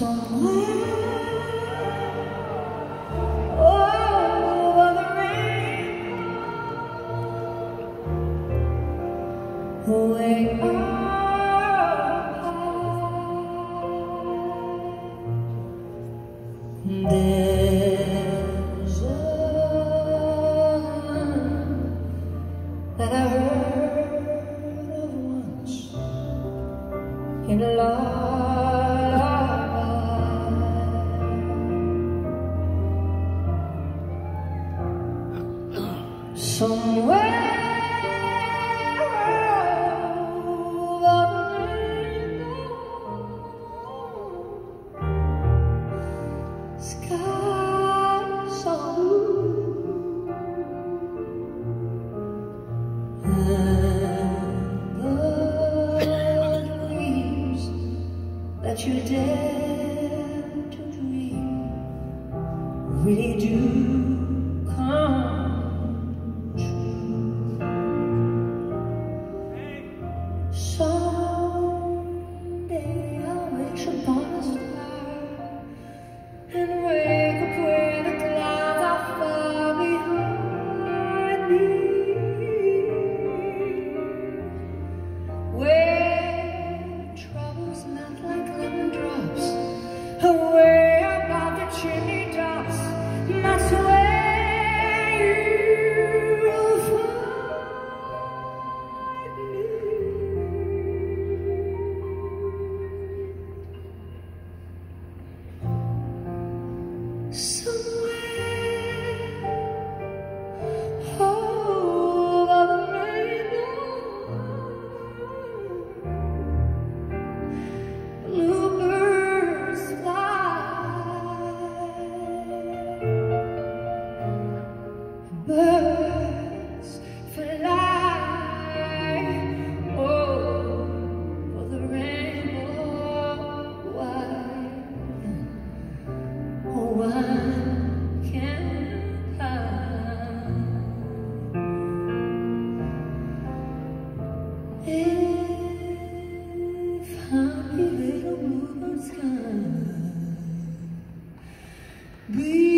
somewhere over the rainbow, way up high. There's a line that I heard of once in a lullaby. Somewhere over the rainbow, skies so blue, and the dreams that you dare to dream really do come true. Someday I'll wish upon a star and wake up where the clouds are far behind me, where troubles melt like lemon drops away above the chimney tops. That's where you'll find me. Somewhere over the rainbow, bluebirds fly, birds fly over the rainbow wide. Oh, I can't hide. If happy little bluebirds can be